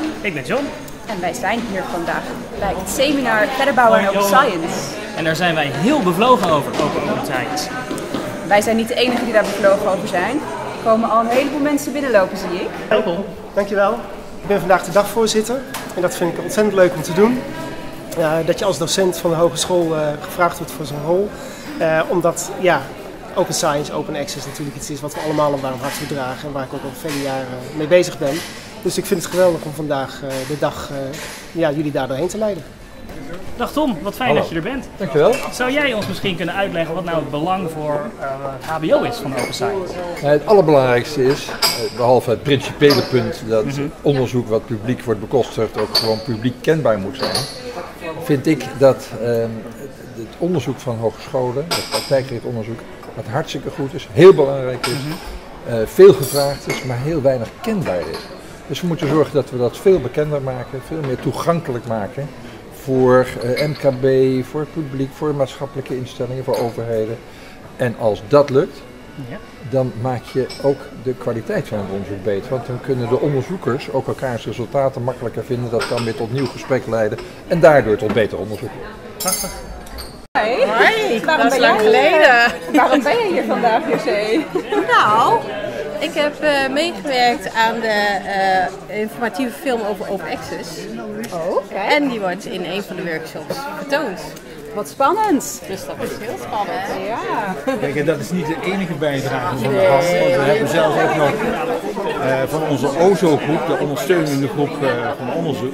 Ik ben John. En wij zijn hier vandaag bij het seminar Verder Bouwen en Open Science. En daar zijn wij heel bevlogen over Open Science. Wij zijn niet de enigen die daar bevlogen over zijn. Er komen al een heleboel mensen binnenlopen, zie ik. Welkom. Dankjewel. Ik ben vandaag de dagvoorzitter en dat vind ik ontzettend leuk om te doen. Dat je als docent van de hogeschool gevraagd wordt voor zo'n rol. Omdat Open Science, Open Access natuurlijk iets is wat we allemaal een warm hart toedragen en waar ik ook al vele jaren mee bezig ben. Dus ik vind het geweldig om vandaag de dag jullie daar doorheen te leiden. Dag Tom, wat fijn dat je er bent. Dankjewel. Zou jij ons misschien kunnen uitleggen wat nou het belang voor het HBO is van Open Science? Het allerbelangrijkste is, behalve het principiële punt dat onderzoek wat publiek wordt bekostigd ook gewoon publiek kenbaar moet zijn, vind ik dat het onderzoek van hogescholen, het praktijkgericht onderzoek, wat hartstikke goed is, heel belangrijk is, veel gevraagd is, maar heel weinig kenbaar is. Dus we moeten zorgen dat we dat veel bekender maken, veel meer toegankelijk maken voor MKB, voor het publiek, voor maatschappelijke instellingen, voor overheden. En als dat lukt, dan maak je ook de kwaliteit van het onderzoek beter. Want dan kunnen de onderzoekers ook elkaars resultaten makkelijker vinden. Dat kan weer tot nieuw gesprek leiden en daardoor tot beter onderzoek. Prachtig. Hoi, Dat is lang geleden. Waarom ben je hier vandaag, José? Nou, ik heb meegewerkt aan de informatieve film over Open Access. Oh, kijk. En die wordt in een van de workshops vertoond. Wat spannend. Dus dat is heel spannend. Ja. Kijk, en dat is niet de enige bijdrage van de gast, want we hebben zelfs ook nog van onze OZO-groep, de ondersteunende groep van onderzoek,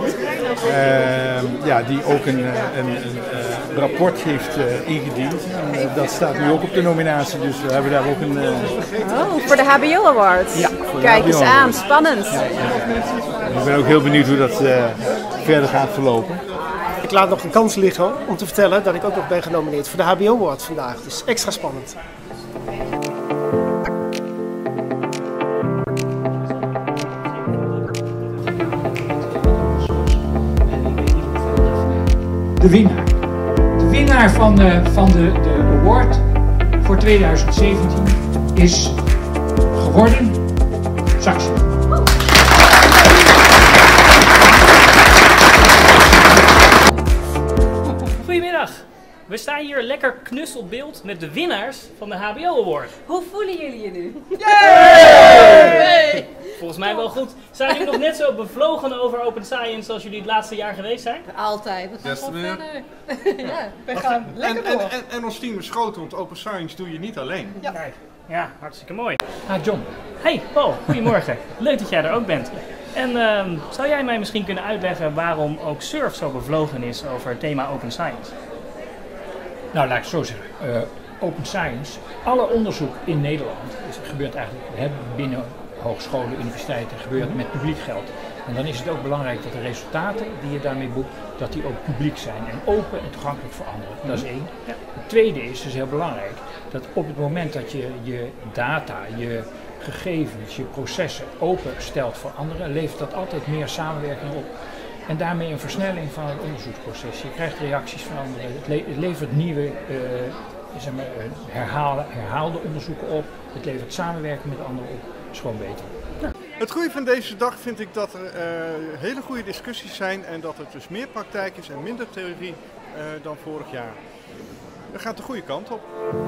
die ook een rapport heeft ingediend. En, dat staat nu ook op de nominatie, dus we hebben daar ook een... Voor de HBO Award. Ja, voor de Kijk HBO eens Award. aan, spannend. Ik ben ook heel benieuwd hoe dat verder gaat verlopen. Ik laat nog een kans liggen om te vertellen dat ik ook nog ben genomineerd voor de HBO Award vandaag. Dus extra spannend. De winnaar. De winnaar van de award voor 2017 is geworden Saxo. Goedemiddag. We staan hier lekker knus op beeld met de winnaars van de HBO Award. Hoe voelen jullie je nu? Volgens mij wel goed. Zijn jullie nog net zo bevlogen over Open Science als jullie het laatste jaar geweest zijn? Altijd. We gaan Beste gewoon meneer. verder. Ja, we gaan lekker door. En ons team is groot, want Open Science doe je niet alleen. Ja, hartstikke mooi. John. Hey Paul, goedemorgen. Leuk dat jij er ook bent. En zou jij mij misschien kunnen uitleggen waarom ook SURF zo bevlogen is over het thema Open Science? Nou, laat ik het zo zeggen. Open Science, alle onderzoek in Nederland, gebeurt eigenlijk binnen hogescholen, universiteiten, gebeurt met publiek geld. En dan is het ook belangrijk dat de resultaten die je daarmee boekt, dat die ook publiek zijn en open en toegankelijk voor anderen. Dat is één. Ja. Het tweede is dus heel belangrijk, dat op het moment dat je je data, je gegevens, je processen open stelt voor anderen, levert dat altijd meer samenwerking op. En daarmee een versnelling van het onderzoeksproces. Je krijgt reacties van anderen, het levert nieuwe herhaalde onderzoeken op, het levert samenwerking met anderen op. Dat is gewoon beter. Het goede van deze dag vind ik dat er hele goede discussies zijn en dat het dus meer praktijk is en minder theorie dan vorig jaar. Dat gaat de goede kant op.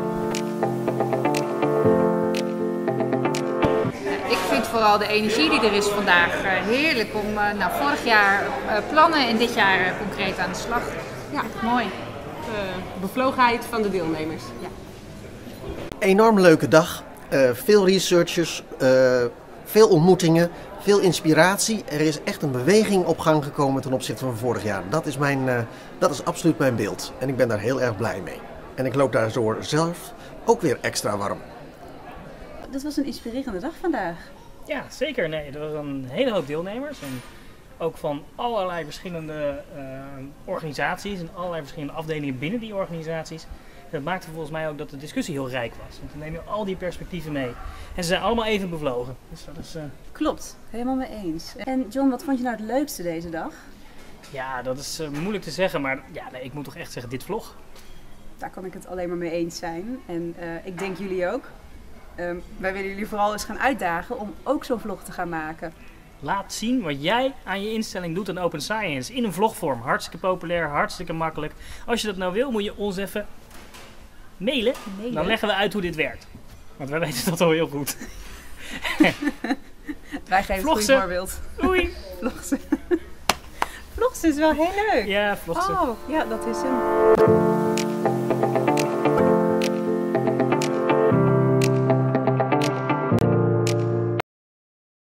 Ik vind vooral de energie die er is vandaag heerlijk om vorig jaar plannen en dit jaar concreet aan de slag. Ja, mooi. Bevlogenheid van de deelnemers. Ja. Enorm leuke dag. Veel researchers, veel ontmoetingen, veel inspiratie. Er is echt een beweging op gang gekomen ten opzichte van vorig jaar. Dat is absoluut mijn beeld. En ik ben daar heel erg blij mee. En ik loop daardoor zelf ook weer extra warm. Dat was een inspirerende dag vandaag. Ja, zeker. Nee, er waren een hele hoop deelnemers. En ook van allerlei verschillende organisaties en allerlei verschillende afdelingen binnen die organisaties. Dat maakte volgens mij ook dat de discussie heel rijk was. Want dan neem je al die perspectieven mee. En ze zijn allemaal even bevlogen. Dus dat is, Klopt, helemaal mee eens. En John, wat vond je nou het leukste deze dag? Ja, dat is moeilijk te zeggen, maar ja, nee, ik moet toch echt zeggen, dit vlog. Daar kan ik het alleen maar mee eens zijn. En ik denk jullie ook. Wij willen jullie vooral eens gaan uitdagen om ook zo'n vlog te gaan maken. Laat zien wat jij aan je instelling doet aan Open Science. In een vlogvorm. Hartstikke populair, hartstikke makkelijk. Als je dat nou wil, moet je ons even mailen. Dan leggen we uit hoe dit werkt. Want wij weten dat al heel goed. Wij geven het goede voorbeeld. Oei. Vlogsen is wel heel leuk. Ja, vlogsen. Oh, ja, dat is hem.